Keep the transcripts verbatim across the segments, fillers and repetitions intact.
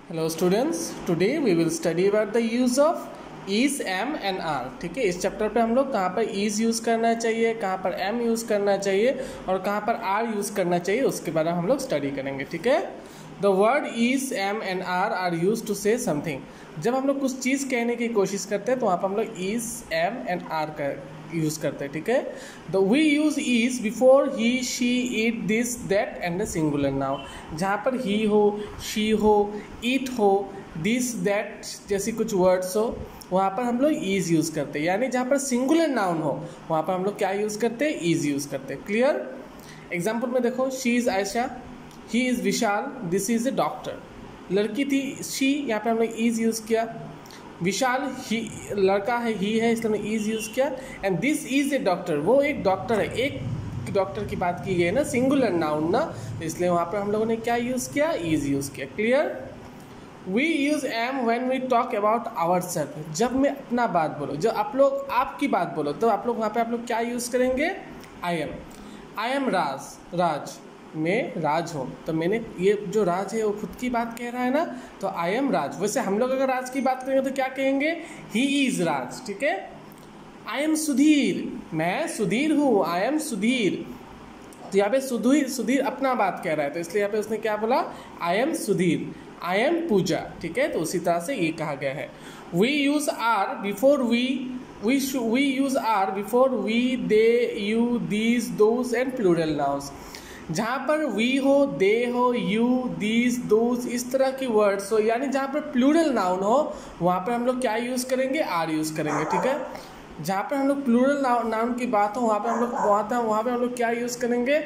Hello students, today we will study about the use of is, am and are. ठीक है, इस chapter पे हम लोग कहाँ पर is यूज़ करना चाहिए, कहाँ पर am यूज़ करना चाहिए और कहाँ पर are यूज़ करना चाहिए उसके बारे में हम लोग स्टडी करेंगे. ठीक है, the word is, am and are are use to say something. जब हम लोग कुछ चीज़ कहने की कोशिश करते हैं तो वहाँ पर हम लोग is, am and are का यूज़ करते हैं. ठीक है, the we use is before he she it this that and the singular noun. जहाँ पर ही हो, शी हो, इट हो, दिस दैट जैसी कुछ वर्ड्स हो वहाँ पर हम लोग इज यूज़ करते हैं. यानी जहाँ पर सिंगुलर नाउन हो वहाँ पर हम लोग क्या यूज़ करते हैं, इज यूज़ करते हैं. क्लियर. एग्जाम्पल में देखो, she is Ayesha, he is Vishal, this is a doctor. लड़की थी शी, यहाँ पर हम लोग इज यूज़ किया. विशाल ही लड़का है, ही है, इसलिए हमने इज यूज़ किया. And this is a doctor, वो एक डॉक्टर है, एक डॉक्टर की बात की गई है ना, सिंगुलर नाउन ना, इसलिए वहाँ पर हम लोगों ने क्या यूज़ किया, इज यूज़ किया. Clear. We use am when we talk about our self. जब मैं अपना बात बोलो, जब आप लोग आपकी बात बोलो तो आप लोग वहाँ पे आप लोग क्या यूज़ करेंगे, आई एम. आई एम राज, राज मैं राज हूँ. तो मैंने ये जो राज है वो खुद की बात कह रहा है ना, तो आई एम राज. वैसे हम लोग अगर राज की बात करेंगे तो क्या कहेंगे, ही इज़ राज. ठीक है. आई एम सुधीर, मैं सुधीर हूँ, आई एम सुधीर. तो यहाँ पे सुधीर सुधीर अपना बात कह रहा है तो इसलिए यहाँ पे उसने क्या बोला, I am Sudhir. I am Pooja. ठीक है, तो उसी तरह से ये कहा गया है. We use are before we we we use are before we, they, you, these, those and plural nouns. जहाँ पर वी हो, दे हो, यू, दीज, दोज इस तरह की वर्ड्स हो, यानी जहाँ पर प्लूरल नाउन हो वहाँ पर हम लोग क्या यूज़ करेंगे, आर यूज़ करेंगे. ठीक है. जहाँ पर हम लोग प्लूरल नाउन की बात हो वहाँ पर हम लोग वहाँ पर वहाँ पर हम लोग क्या यूज़ करेंगे,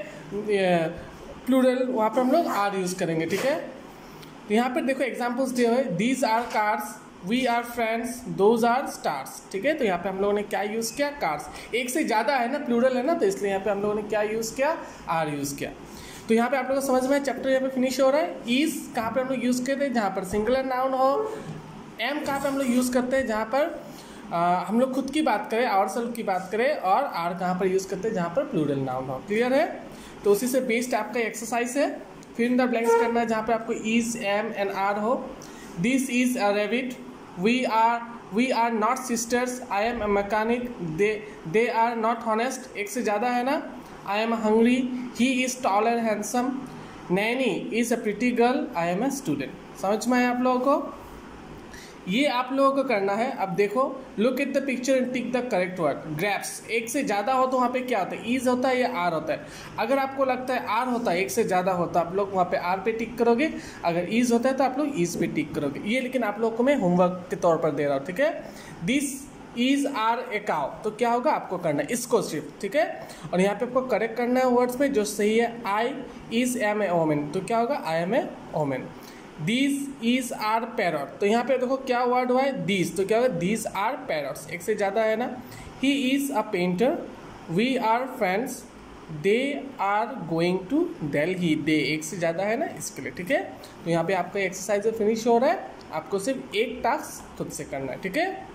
प्लूरल, वहाँ पर हम लोग आर यूज़ करेंगे. ठीक है. तो यहाँ पर देखो एग्जाम्पल्स दिए हुए, these are cars, we are friends, those are stars. ठीक है. तो यहाँ पे हम लोगों ने क्या यूज़ किया, कार्स. एक से ज़्यादा है ना, प्लूरल है ना, तो इसलिए यहाँ पे हम लोगों ने क्या यूज़ किया, आर यूज़ किया. तो यहाँ पे आप लोगों को समझ में चैप्टर यहाँ पे फिनिश हो रहा है. इज कहाँ पे हम लोग यूज़ करते हैं, जहाँ पर सिंगुलर नाउन हो. एम कहाँ पे हम लोग यूज़ करते हैं, जहाँ पर आ, हम लोग खुद की बात करें, आवर सेल्फ की बात करें. और आर कहाँ पर यूज़ करते हैं, जहाँ पर प्लूरल नाउन हो. क्लियर है. तो उसी से बेस्ड आपका एक्सरसाइज है. फिर इन द ब्लैंक्स करना है जहाँ पे आपको इज, एम एंड आर हो. This is a rabbit, we are we are not sisters, I am a mechanic, they they are not honest. एक से ज़्यादा है ना. I am hungry, he is tall and handsome, Naini is a pretty girl, I am a student. समझ में आया आप लोगों को. ये आप लोगों को करना है. अब देखो, look at the picture and tick the correct word. Grapes एक से ज़्यादा हो तो वहाँ पे क्या होता है, ईज होता है या आर होता है. अगर आपको लगता है आर होता है, एक से ज़्यादा होता है, आप लोग वहाँ पे आर पे टिक करोगे. अगर ईज होता है तो आप लोग ईज पे टिक करोगे. ये लेकिन आप लोगों को मैं होमवर्क के तौर पर दे रहा हूँ. ठीक है. This is are a cow, तो क्या होगा आपको करना है इसको सिर्फ. ठीक है. और यहाँ पे आपको करेक्ट करना है वर्ड्स में जो सही है. I is am a woman, तो क्या होगा, I am a woman. These is are parrot, तो यहाँ पे देखो क्या वर्ड हुआ है, दीज, तो क्या होगा, दीज आर पैरट्स. एक से ज़्यादा है ना. He is a painter, we are friends, they are going to Delhi. They एक से ज़्यादा है ना, इसके लिए. ठीक है. तो यहाँ पे आपका एक्सरसाइज फिनिश हो रहा है. आपको सिर्फ एक टास्क खुद से करना है. ठीक है.